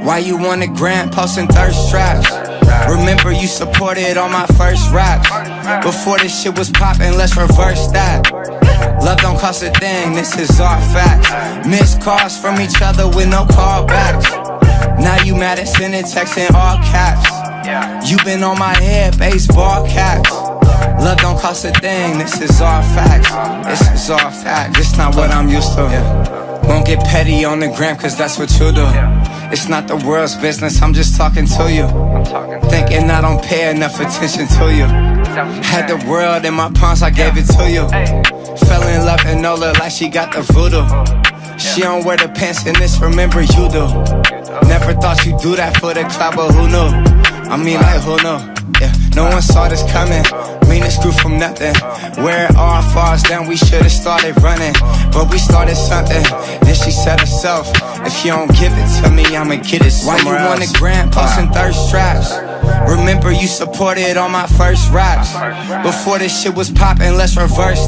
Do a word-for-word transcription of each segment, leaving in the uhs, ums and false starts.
Why you on the gram posting thirst traps? Remember you supported on my first rap. Before this shit was poppin', let's reverse that. Love don't cost a thing, this is our fact. Missed calls from each other with no callbacks. Now you mad at sending texts in all caps. You been on my head, baseball caps. Love don't cost a thing, this is all facts. This is all facts, this not what I'm used to. Won't get petty on the gram cause that's what you do. It's not the world's business, I'm just talking to you. Thinking I don't pay enough attention to you. Had the world in my palms, I gave it to you. Fell in love and Nola like she got the voodoo. She don't wear the pants in this, remember you do. Never thought you'd do that for the club, but who knew? I mean like who knew? Yeah, no one saw this coming. Meanest grew from nothing. Where it all falls down, we should've started running, but we started something. Then she said herself, if you don't give it to me, I'ma get it somewhere else. Why you on the gram posting thirst traps? Remember you supported on my first raps. Before this shit was poppin', let's reverse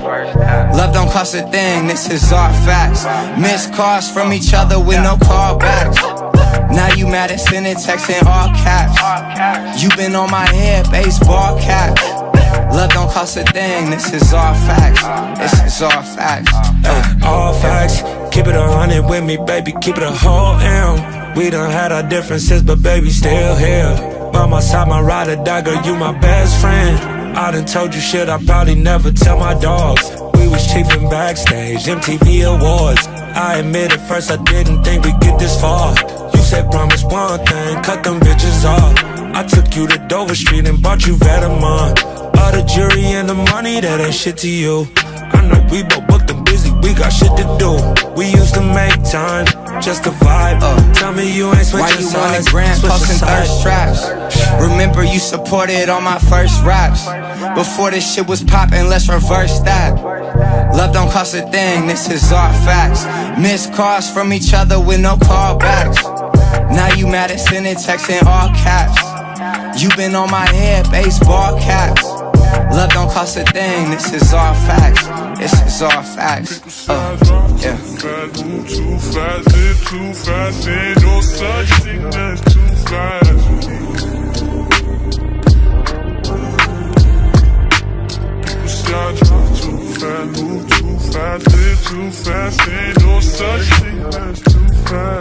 that. Love don't cost a thing, this is our facts. Missed calls from each other with no callbacks. Now you mad at sending texts in all caps. You been on my head, baseball caps. Love don't cost a thing, this is all facts. This is all facts. uh, All facts, keep it a hundred with me, baby, keep it a whole M. We done had our differences, but baby, still here. By my side, my ride or die, girl, you my best friend. I done told you shit I probably never tell my dogs. We was chiefin' backstage, M T V Awards. I admit at first I didn't think we'd get this far. You said promise one thing, cut them bitches off. I took you to Dover Street and bought you Vetements. All the jewelry and the money, that ain't shit to you. I know we both booked and busy, we got shit to do. We used to make time, just a vibe. uh, Tell me you ain't switching sides. Why you on the gram posting thirst traps? Remember you supported on my first raps. Before this shit was poppin', let's reverse that. Love don't cost a thing, this is our facts. Missed calls from each other with no callbacks. Now you mad at sending texts in all caps. You been on my head, baseball caps. Love don't cost a thing, this is all facts. This is all facts. Uh, yeah. Move too fast, live too fast, ain't no such thing as too fast. Too fast, move too fast, live too fast, ain't no such thing as too fast.